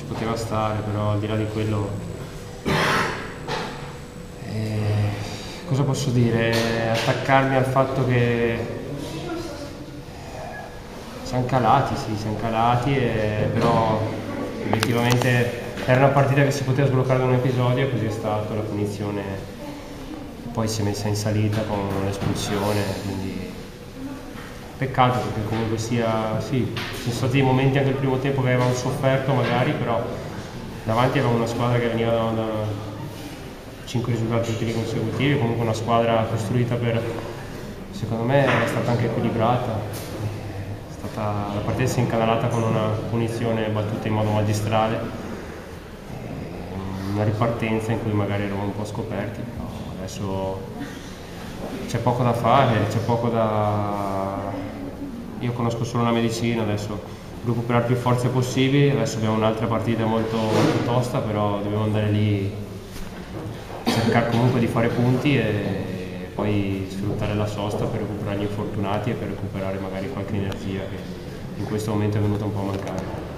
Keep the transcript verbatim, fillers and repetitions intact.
poteva stare, però al di là di quello eh, cosa posso dire? Attaccarmi al fatto che siamo calati, sì, siamo calati, e, però effettivamente era una partita che si poteva sbloccare da un episodio e così è stato, la punizione poi si è messa in salita con l'espulsione, quindi peccato perché comunque sia, sì, ci sono stati dei momenti anche il primo tempo che avevamo sofferto magari, però davanti avevamo una squadra che veniva da, da cinque risultati utili consecutivi, comunque una squadra costruita per, secondo me è stata anche equilibrata, è stata, la partita si è incanalata con una punizione battuta in modo magistrale, una ripartenza in cui magari eravamo un po' scoperti, però adesso c'è poco da fare, c'è poco da... Io conosco solo la medicina, adesso recuperare più forze possibili, adesso abbiamo un'altra partita molto, molto tosta, però dobbiamo andare lì, cercare comunque di fare punti e poi sfruttare la sosta per recuperare gli infortunati e per recuperare magari qualche energia che in questo momento è venuta un po' a mancare.